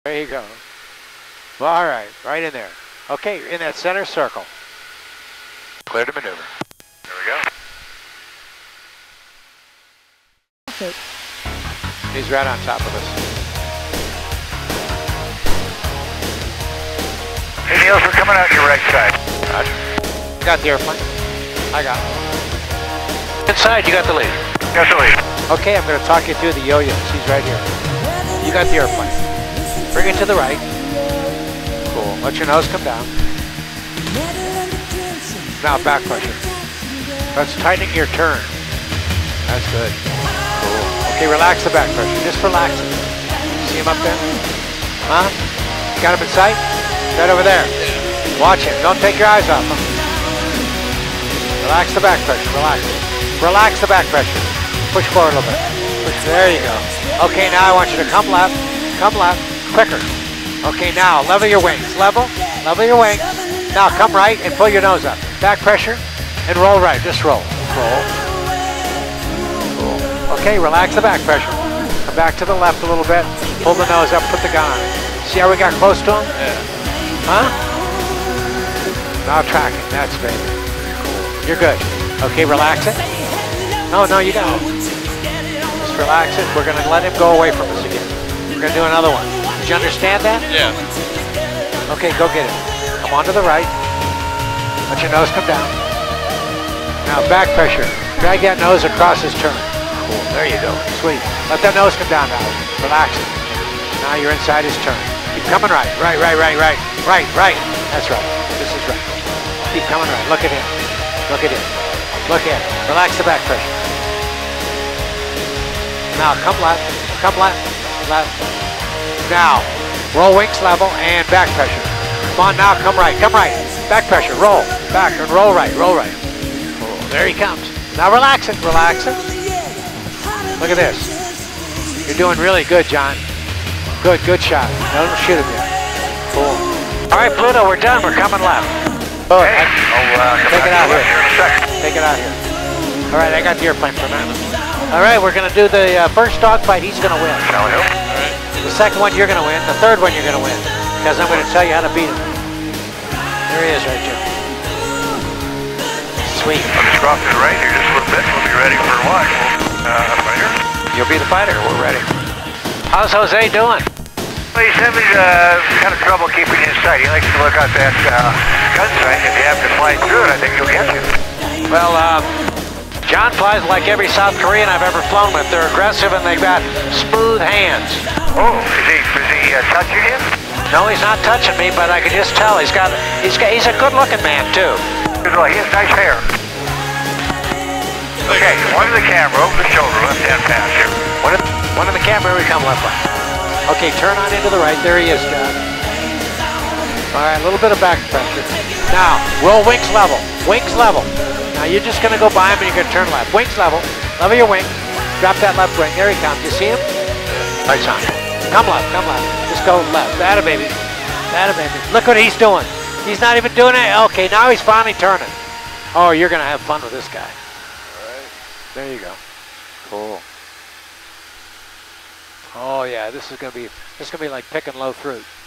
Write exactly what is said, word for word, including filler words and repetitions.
There you go. Well, all right, right in there. Okay, in that center circle. Clear to maneuver. There we go. Okay. He's right on top of us. Hey Niels, we're coming out your right side. Roger. Got the airplane. I got it. Inside, you got the lead. Got the lead. Okay, I'm going to talk you through the yo-yos. He's right here. You got the airplane. Bring it to the right. Cool. Let your nose come down. Now back pressure. That's tightening your turn. That's good. Cool. Okay, relax the back pressure. Just relax it. See him up there? Huh? Got him in sight? Right over there. Watch him. Don't take your eyes off him. Relax the back pressure. Relax it. Relax the back pressure. Push forward a little bit. Push. There you go. Okay, now I want you to come left. Come left. Quicker. Okay, now level your wings. Level. Level your wings. Now come right and pull your nose up. Back pressure and roll right. Just roll. Roll. Cool. Okay, relax the back pressure. Come back to the left a little bit. Pull the nose up. Put the gun on it. See how we got close to him? Yeah. Huh? Now tracking. That's baby. Cool. You're good. Okay, relax it. No, no, you got it. Just relax it. We're going to let him go away from us again. We're going to do another one. Did you understand that? Yeah. Okay, go get it. Come on to the right. Let your nose come down. Now back pressure. Drag that nose across his turn. Cool. There you go. Sweet. Let that nose come down now. Relax it. Now you're inside his turn. Keep coming right. Right, right, right, right. Right, right. That's right. This is right. Keep coming right. Look at him. Look at him. Look at him. Relax the back pressure. Now come left. Come left. Left. Now roll wings level and back pressure. Come on now. Come right. Come right. Back pressure. Roll. Back and roll right. Roll right. Cool. There he comes. Now relax it. Relax it. Look at this. You're doing really good, John. Good. Good shot. Don't shoot him yet. Cool. All right, Pluto. We're done. We're coming left. Oh, Hey, I'll uh, come take it out back here. here in a second. Take it out here. All right, I got the airplane for a minute. All right, we're going to do the uh, first dogfight. He's going to win. Downhill. The second one, you're going to win. The third one, you're going to win. Because I'm going to tell you how to beat him. There he is right there. Sweet. I'll just drop to the right here just a little bit. We'll be ready for launch. Uh, right here. You'll be the fighter. We're ready. How's Jose doing? Well, he's having uh, kind of trouble keeping you in sight. He likes to look out that uh, gun sight. If you happen to fly through it, I think he'll get you. Well, uh, John flies like every South Korean I've ever flown with. They're aggressive and they've got smooth hands. Oh, is he, is he uh, touching you? No, he's not touching me, but I can just tell he's got. He's got. He's a good-looking man too. Well, he has nice hair. Okay, one to the camera, over the shoulder, left-hand pass here. One in, one in the camera, we come left left. Okay, turn on into the right. There he is, John. All right, a little bit of back pressure. Now, roll wings level. Wings level. Now you're just going to go by him and you're going to turn left. Wings level. Level your wing. Drop that left wing. There he comes. You see him? Right on. Come left. Come left. Just go left. That a baby. That a baby. Look what he's doing. He's not even doing it. Okay, now he's finally turning. Oh, you're going to have fun with this guy. All right. There you go. Cool. Oh yeah, this is gonna be this is gonna be like picking low fruit.